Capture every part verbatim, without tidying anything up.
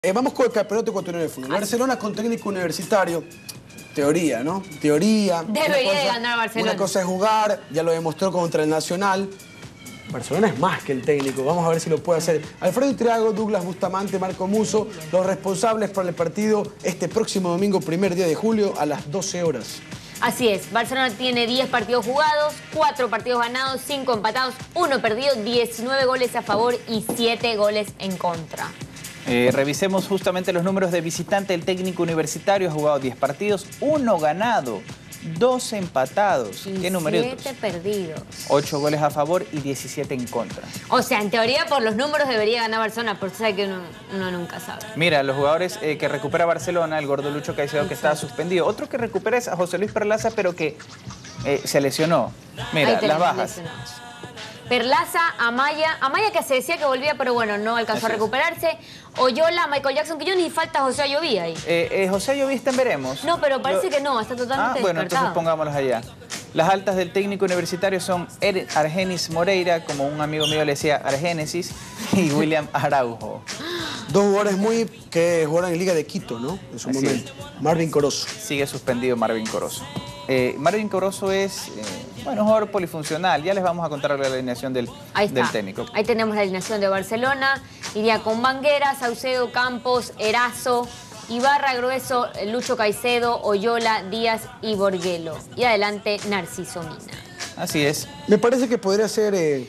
Eh, vamos con el campeonato ecuatoriano de fútbol. Barcelona con técnico universitario. Teoría, ¿no? Teoría. Debería de ganar Barcelona. Una cosa es jugar, ya lo demostró contra el Nacional. Barcelona es más que el técnico, vamos a ver si lo puede hacer. Alfredo Triago, Douglas Bustamante, Marco Musso, los responsables para el partido este próximo domingo, primer día de julio, a las doce horas. Así es, Barcelona tiene diez partidos jugados, cuatro partidos ganados, cinco empatados, uno perdido, diecinueve goles a favor y siete goles en contra. Eh, revisemos justamente los números de visitante. El técnico universitario ha jugado diez partidos, uno ganado, dos empatados. Y ¿Qué números? siete perdidos. ocho goles a favor y diecisiete en contra. O sea, en teoría por los números debería ganar Barcelona, pero sabe que uno, uno nunca sabe. Mira, los jugadores eh, que recupera Barcelona, el gordo Lucho Caicedo, que estaba suspendido. Otro que recupera es a José Luis Perlaza, pero que eh, se lesionó. Mira, las bajas. Lesionados. Perlaza, Amaya, Amaya que se decía que volvía, pero bueno, no alcanzó Así a recuperarse. Oyola, Michael Jackson, que yo ni falta José Ayoví ahí. Eh, eh, José Ayoví está en veremos. No, pero parece Lo... que no, está totalmente Ah, bueno, descartado. entonces pongámoslos allá. Las altas del técnico universitario son Er Argenis Moreira, como un amigo mío le decía Argénesis, y William Araujo. Dos jugadores muy que jugaron en Liga de Quito, ¿no? En su Así momento. es. Marvin Corozo. Sigue suspendido Marvin Corozo. Eh, Marvin Corozo es, eh, bueno, un jugador polifuncional. Ya les vamos a contar la alineación del, Ahí está. del técnico. Ahí tenemos la alineación de Barcelona. Iría con Banguera, Saucedo, Campos, Erazo, Ibarra, Grueso, Lucho Caicedo, Oyola, Díaz y Borguelo. Y adelante, Narciso Mina. Así es. Me parece que podría ser eh,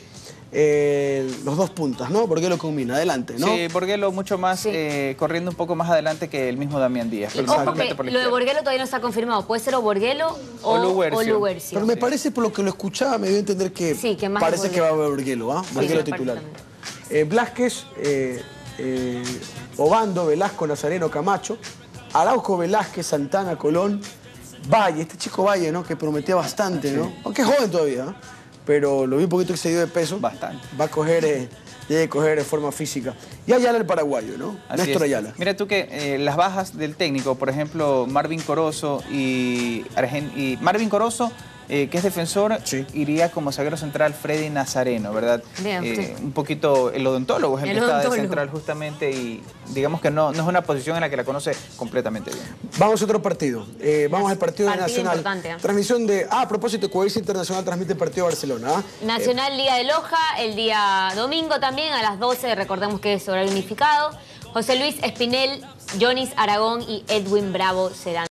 eh, los dos puntas, ¿no? Borguelo con Mina, adelante, ¿no? Sí, Borguelo mucho más, Sí. eh, corriendo un poco más adelante que el mismo Damián Díaz. Y ojo principalmente que por la lo de izquierda. Borguelo todavía no está confirmado. Puede ser o Borguelo o, O Luguercio. o Luguercio. Pero me parece, por lo que lo escuchaba, me dio a entender que, Sí, que más parece de que va a haber Borguelo, ¿ah? Sí, Borguelo me parece titular. también. Eh, Blázquez, eh, eh, Obando, Velasco, Nazareno, Camacho, Araujo, Velázquez, Santana, Colón, Valle, este chico Valle, ¿no? Que prometía bastante, ¿no? Aunque es joven todavía, ¿eh? Pero lo vi un poquito excedido de peso. Bastante. Va a coger, eh, debe coger de forma física. Y Ayala el paraguayo, ¿no? Así Néstor es. Ayala. Mira tú que eh, las bajas del técnico, por ejemplo, Marvin Corozo y, Argen y Marvin Corozo, eh, que es defensor, Sí. iría como zaguero central Freddy Nazareno, ¿verdad? Bien, Eh, sí. un poquito el odontólogo es el, El que está de odontólogo. central justamente y digamos que no, no es una posición en la que la conoce completamente bien. Vamos a otro partido. Eh, vamos al partido, Partido nacional. importante, ¿eh? Transmisión de... Ah, a propósito, Coalición Internacional transmite el partido de Barcelona. ¿ah? Nacional Liga de Loja, el día domingo también a las doce, recordemos que es horario unificado. José Luis Espinel, Jonis Aragón y Edwin Bravo serán.